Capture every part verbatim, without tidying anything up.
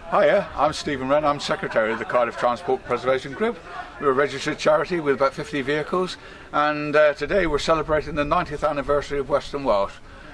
Hiya, I'm Stephen Wren, I'm Secretary of the Cardiff Transport Preservation Group. We're a registered charity with about fifty vehicles, and uh, today we're celebrating the ninetieth anniversary of Western Welsh.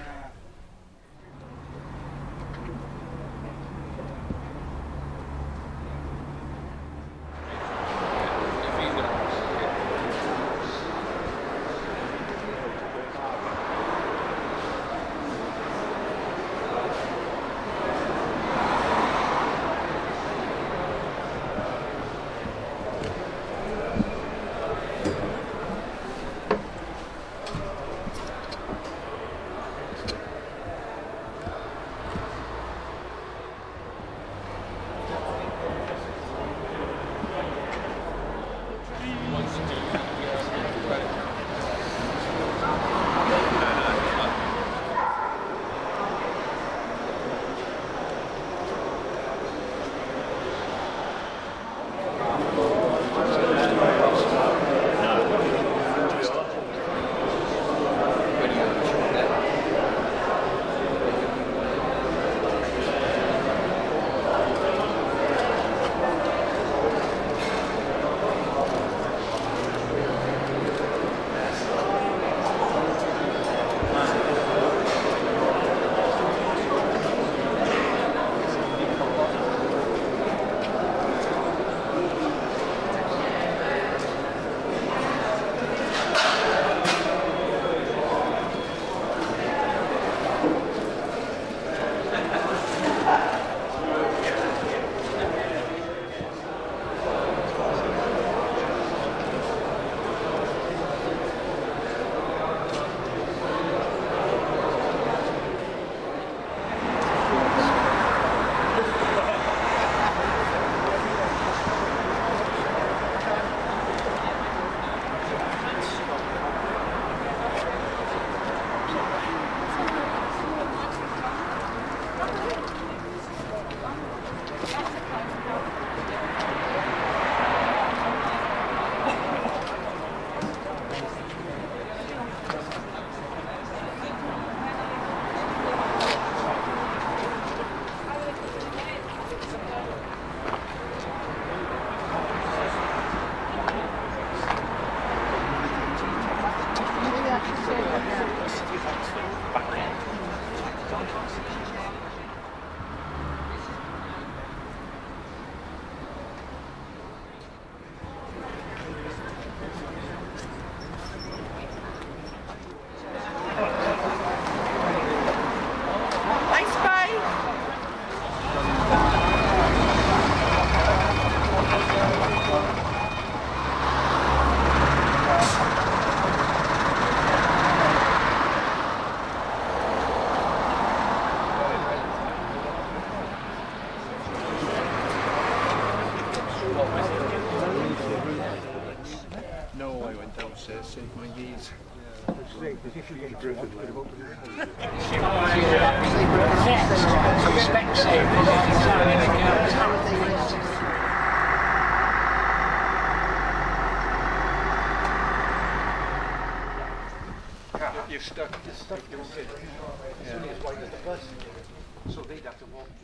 No, I went downstairs, saved my knees. You're stuck. You're stuck. It's only as wide as the bus, so they'd have to walk.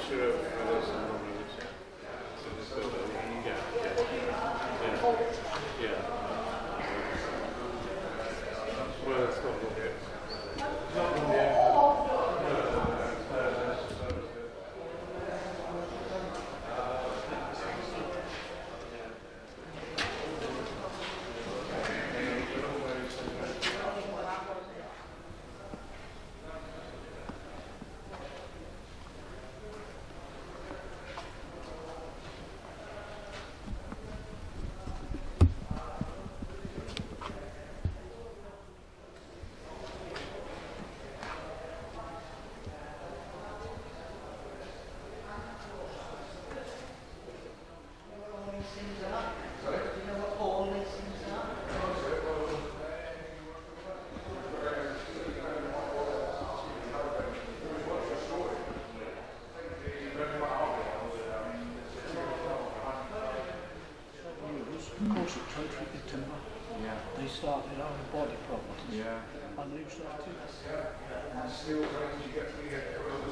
mixture of others and Omnibus, yeah. So just go there. Yeah, yeah. Yeah. Yeah. Well, it's not good here. Not good here. Yeah. They started on body problems. Yeah. And they started. And still, you get to get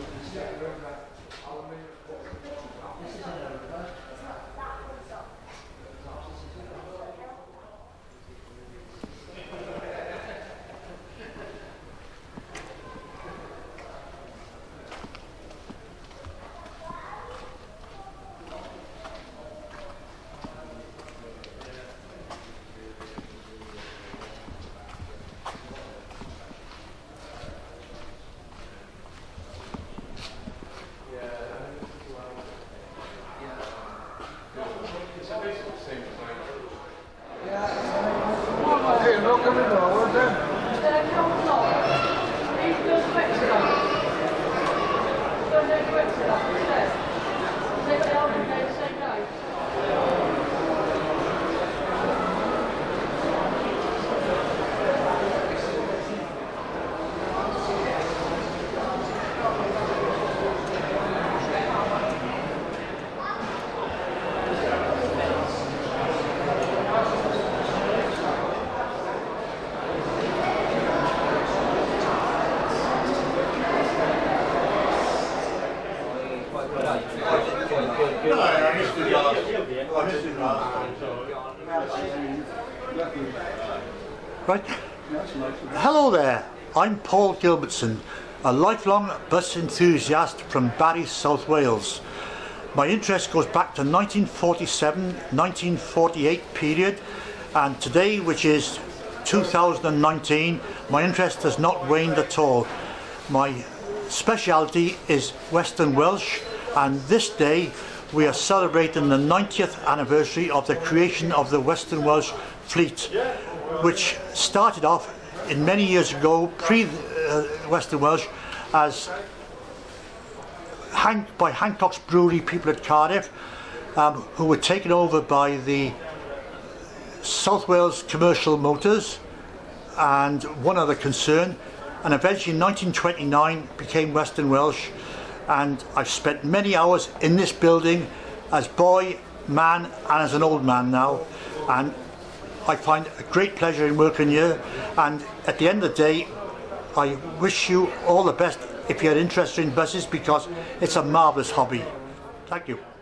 Right. Hello there, I'm Paul Gilbertson, a lifelong bus enthusiast from Barry, South Wales. My interest goes back to nineteen forty-seven nineteen forty-eight period, and today, which is two thousand nineteen, my interest has not waned at all. My speciality is Western Welsh, and this day we are celebrating the ninetieth anniversary of the creation of the Western Welsh fleet, which started off in many years ago, pre uh, Western Welsh, as Han by Hancock's Brewery people at Cardiff, um, who were taken over by the South Wales Commercial Motors and one other concern, and eventually in nineteen twenty-nine became Western Welsh. And I've spent many hours in this building as boy, man, and as an old man now, and I find a great pleasure in working here. And at the end of the day, I wish you all the best if you're interested in buses, because it's a marvellous hobby. Thank you.